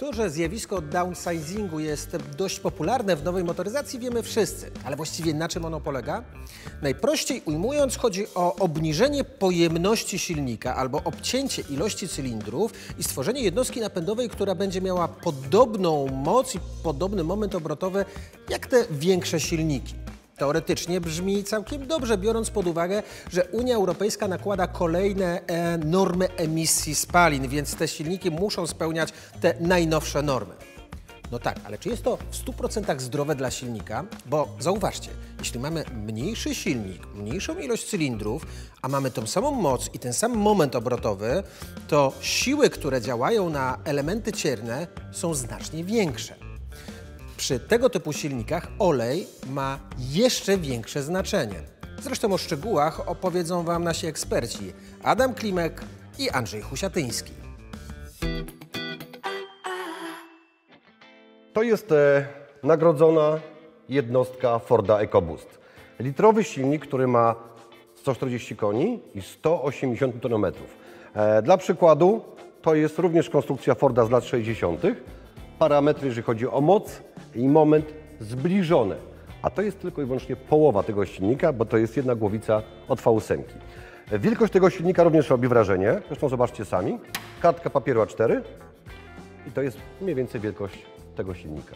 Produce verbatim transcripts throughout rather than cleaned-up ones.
To, że zjawisko downsizingu jest dość popularne w nowej motoryzacji, wiemy wszyscy. Ale właściwie na czym ono polega? Najprościej ujmując, chodzi o obniżenie pojemności silnika albo obcięcie ilości cylindrów i stworzenie jednostki napędowej, która będzie miała podobną moc i podobny moment obrotowy jak te większe silniki. Teoretycznie brzmi całkiem dobrze, biorąc pod uwagę, że Unia Europejska nakłada kolejne e, normy emisji spalin, więc te silniki muszą spełniać te najnowsze normy. No tak, ale czy jest to w stu procentach zdrowe dla silnika? Bo zauważcie, jeśli mamy mniejszy silnik, mniejszą ilość cylindrów, a mamy tą samą moc i ten sam moment obrotowy, to siły, które działają na elementy cierne, są znacznie większe. Przy tego typu silnikach olej ma jeszcze większe znaczenie. Zresztą o szczegółach opowiedzą Wam nasi eksperci Adam Klimek i Andrzej Husiatyński. To jest e, nagrodzona jednostka Forda EcoBoost. Litrowy silnik, który ma sto czterdzieści koni i sto osiemdziesiąt niutonometrów. E, dla przykładu to jest również konstrukcja Forda z lat sześćdziesiątych. Parametry, jeżeli chodzi o moc i moment, zbliżone. A to jest tylko i wyłącznie połowa tego silnika, bo to jest jedna głowica od V osiem. Wielkość tego silnika również robi wrażenie. Zresztą zobaczcie sami. Kartka papieru A cztery i to jest mniej więcej wielkość tego silnika.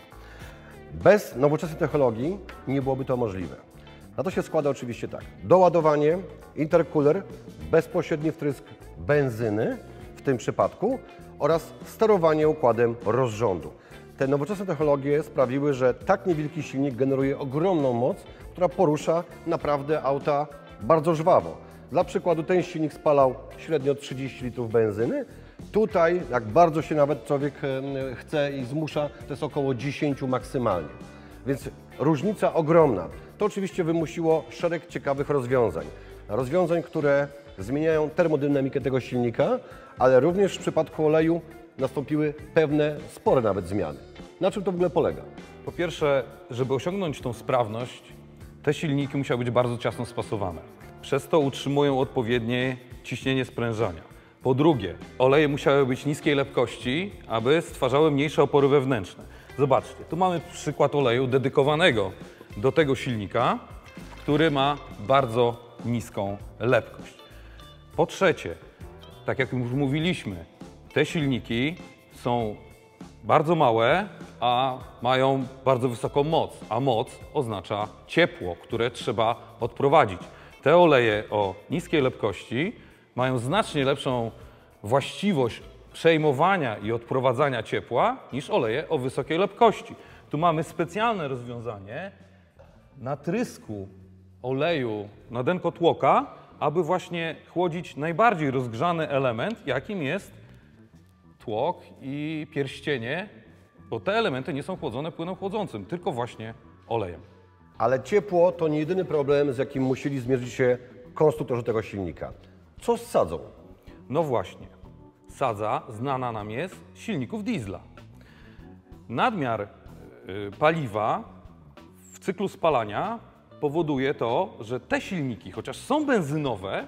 Bez nowoczesnej technologii nie byłoby to możliwe. Na to się składa oczywiście tak. Doładowanie, intercooler, bezpośredni wtrysk benzyny w tym przypadku oraz sterowanie układem rozrządu. Te nowoczesne technologie sprawiły, że tak niewielki silnik generuje ogromną moc, która porusza naprawdę auta bardzo żwawo. Dla przykładu ten silnik spalał średnio trzydzieści litrów benzyny. Tutaj, jak bardzo się nawet człowiek chce i zmusza, to jest około dziesięć maksymalnie. Więc różnica ogromna. To oczywiście wymusiło szereg ciekawych rozwiązań. Rozwiązań, które zmieniają termodynamikę tego silnika, ale również w przypadku oleju nastąpiły pewne, spore nawet zmiany. Na czym to w ogóle polega? Po pierwsze, żeby osiągnąć tą sprawność, te silniki musiały być bardzo ciasno spasowane. Przez to utrzymują odpowiednie ciśnienie sprężania. Po drugie, oleje musiały być niskiej lepkości, aby stwarzały mniejsze opory wewnętrzne. Zobaczcie, tu mamy przykład oleju dedykowanego do tego silnika, który ma bardzo niską lepkość. Po trzecie, tak jak już mówiliśmy, te silniki są bardzo małe, a mają bardzo wysoką moc, a moc oznacza ciepło, które trzeba odprowadzić. Te oleje o niskiej lepkości mają znacznie lepszą właściwość przejmowania i odprowadzania ciepła niż oleje o wysokiej lepkości. Tu mamy specjalne rozwiązanie natrysku oleju na denko tłoka, aby właśnie chłodzić najbardziej rozgrzany element, jakim jest tłok i pierścienie, bo te elementy nie są chłodzone płynem chłodzącym, tylko właśnie olejem. Ale ciepło to nie jedyny problem, z jakim musieli zmierzyć się konstruktorzy tego silnika. Co z sadzą? No właśnie, sadza znana nam jest z silników diesla. Nadmiar y, paliwa w cyklu spalania powoduje to, że te silniki, chociaż są benzynowe,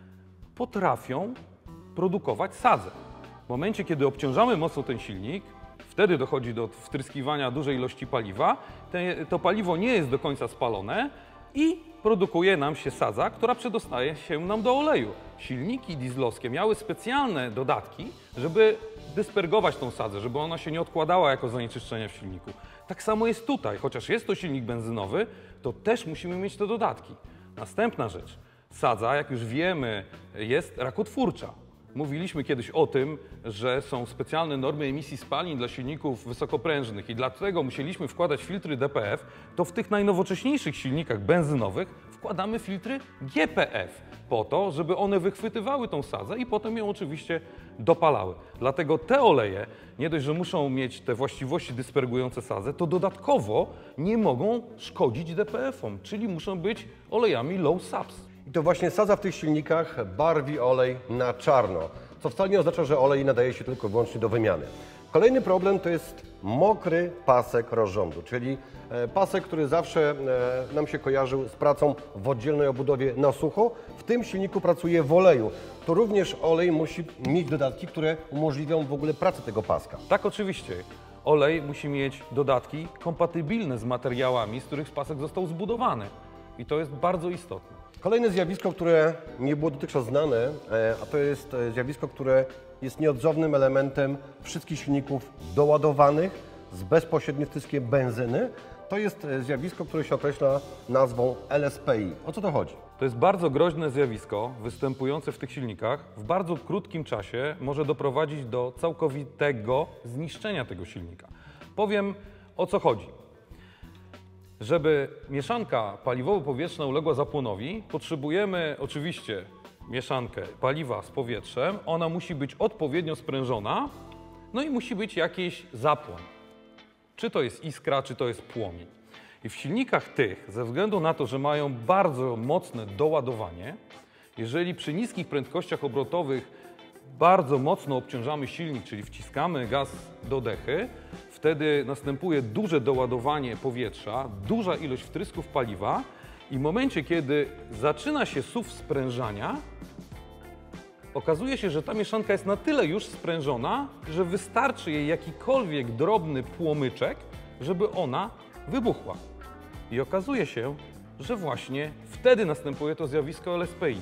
potrafią produkować sadzę. W momencie, kiedy obciążamy mocno ten silnik, wtedy dochodzi do wtryskiwania dużej ilości paliwa, te, to paliwo nie jest do końca spalone i produkuje nam się sadza, która przedostaje się nam do oleju. Silniki dieslowskie miały specjalne dodatki, żeby dyspergować tą sadzę, żeby ona się nie odkładała jako zanieczyszczenie w silniku. Tak samo jest tutaj, chociaż jest to silnik benzynowy, to też musimy mieć te dodatki. Następna rzecz. Sadza, jak już wiemy, jest rakotwórcza. Mówiliśmy kiedyś o tym, że są specjalne normy emisji spalin dla silników wysokoprężnych i dlatego musieliśmy wkładać filtry D P F, to w tych najnowocześniejszych silnikach benzynowych wkładamy filtry G P F po to, żeby one wychwytywały tą sadzę i potem ją oczywiście dopalały. Dlatego te oleje, nie dość, że muszą mieć te właściwości dyspergujące sadzę, to dodatkowo nie mogą szkodzić D P F-om, czyli muszą być olejami low subs. I to właśnie sadza w tych silnikach barwi olej na czarno, co wcale nie oznacza, że olej nadaje się tylko i wyłącznie do wymiany. Kolejny problem to jest mokry pasek rozrządu, czyli pasek, który zawsze nam się kojarzył z pracą w oddzielnej obudowie na sucho. W tym silniku pracuje w oleju. To również olej musi mieć dodatki, które umożliwią w ogóle pracę tego paska. Tak, oczywiście. Olej musi mieć dodatki kompatybilne z materiałami, z których pasek został zbudowany. I to jest bardzo istotne. Kolejne zjawisko, które nie było dotychczas znane, a to jest zjawisko, które jest nieodzownym elementem wszystkich silników doładowanych z bezpośrednim wtryskiem benzyny. To jest zjawisko, które się określa nazwą L S P I. O co to chodzi? To jest bardzo groźne zjawisko występujące w tych silnikach. W bardzo krótkim czasie może doprowadzić do całkowitego zniszczenia tego silnika. Powiem, o co chodzi. Żeby mieszanka paliwowo-powietrzna uległa zapłonowi, potrzebujemy oczywiście mieszankę paliwa z powietrzem. Ona musi być odpowiednio sprężona, no i musi być jakiś zapłon. Czy to jest iskra, czy to jest płomień. I w silnikach tych, ze względu na to, że mają bardzo mocne doładowanie, jeżeli przy niskich prędkościach obrotowych bardzo mocno obciążamy silnik, czyli wciskamy gaz do dechy, wtedy następuje duże doładowanie powietrza, duża ilość wtrysków paliwa i w momencie, kiedy zaczyna się suw sprężania, okazuje się, że ta mieszanka jest na tyle już sprężona, że wystarczy jej jakikolwiek drobny płomyczek, żeby ona wybuchła. I okazuje się, że właśnie wtedy następuje to zjawisko L S P I.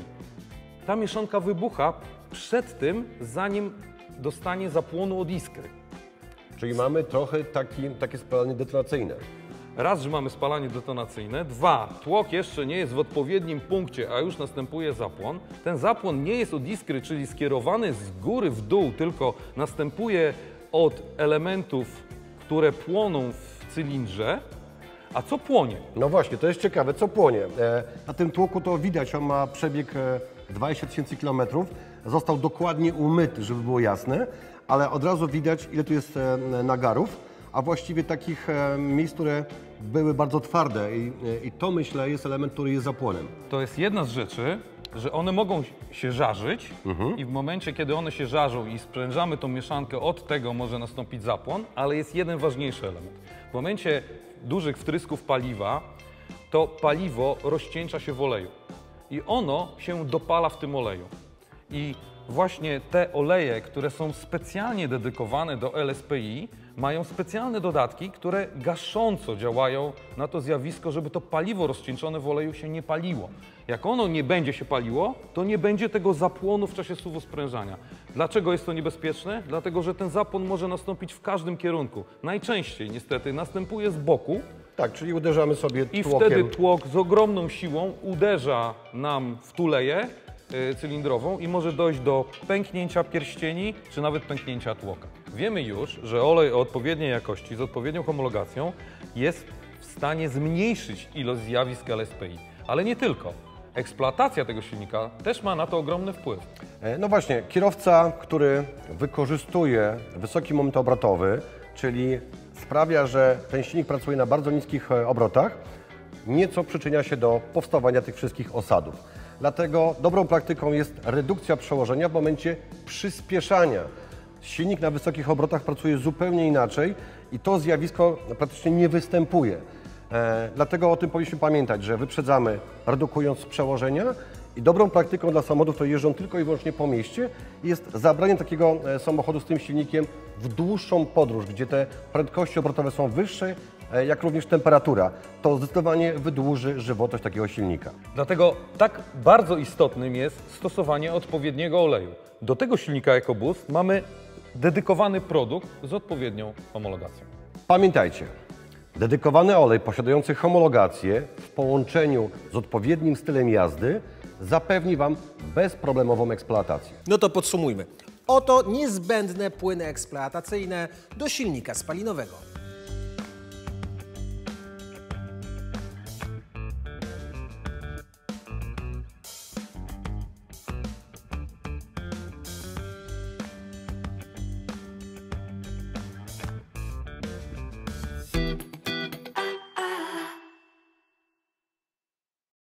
Ta mieszanka wybucha przed tym, zanim dostanie zapłonu od iskry. Czyli mamy trochę taki, takie spalanie detonacyjne. Raz, że mamy spalanie detonacyjne. Dwa, tłok jeszcze nie jest w odpowiednim punkcie, a już następuje zapłon. Ten zapłon nie jest od iskry, czyli skierowany z góry w dół, tylko następuje od elementów, które płoną w cylindrze. A co płonie? No właśnie, to jest ciekawe, co płonie. E, na tym tłoku to widać, on ma przebieg e, dwadzieścia tysięcy kilometrów. Został dokładnie umyty, żeby było jasne, ale od razu widać, ile tu jest e, nagarów, a właściwie takich e, miejsc, które były bardzo twarde i, e, i to, myślę, jest element, który jest zapłonem. To jest jedna z rzeczy, że one mogą się żarzyć mhm. i w momencie, kiedy one się żarzą i sprężamy tą mieszankę, od tego może nastąpić zapłon, ale jest jeden ważniejszy element. W momencie dużych wtrysków paliwa, to paliwo rozcieńcza się w oleju i ono się dopala w tym oleju. I właśnie te oleje, które są specjalnie dedykowane do L S P I, mają specjalne dodatki, które gasząco działają na to zjawisko, żeby to paliwo rozcieńczone w oleju się nie paliło. Jak ono nie będzie się paliło, to nie będzie tego zapłonu w czasie suwu sprężania. Dlaczego jest to niebezpieczne? Dlatego, że ten zapłon może nastąpić w każdym kierunku. Najczęściej niestety następuje z boku. Tak, czyli uderzamy sobie I tłokiem. wtedy tłok z ogromną siłą uderza nam w tuleję yy, cylindrową i może dojść do pęknięcia pierścieni, czy nawet pęknięcia tłoka. Wiemy już, że olej o odpowiedniej jakości, z odpowiednią homologacją jest w stanie zmniejszyć ilość zjawisk L S P I. Ale nie tylko. Eksploatacja tego silnika też ma na to ogromny wpływ. No właśnie, kierowca, który wykorzystuje wysoki moment obrotowy, czyli sprawia, że ten silnik pracuje na bardzo niskich obrotach, nieco przyczynia się do powstawania tych wszystkich osadów. Dlatego dobrą praktyką jest redukcja przełożenia w momencie przyspieszania. Silnik na wysokich obrotach pracuje zupełnie inaczej i to zjawisko praktycznie nie występuje. E, dlatego o tym powinniśmy pamiętać, że wyprzedzamy, redukując przełożenia i dobrą praktyką dla samochodów, które jeżdżą tylko i wyłącznie po mieście, jest zabranie takiego samochodu z tym silnikiem w dłuższą podróż, gdzie te prędkości obrotowe są wyższe, e, jak również temperatura. To zdecydowanie wydłuży żywotność takiego silnika. Dlatego tak bardzo istotnym jest stosowanie odpowiedniego oleju. Do tego silnika EcoBoost mamy dedykowany produkt z odpowiednią homologacją. Pamiętajcie, dedykowany olej posiadający homologację w połączeniu z odpowiednim stylem jazdy zapewni Wam bezproblemową eksploatację. No to podsumujmy. Oto niezbędne płyny eksploatacyjne do silnika spalinowego.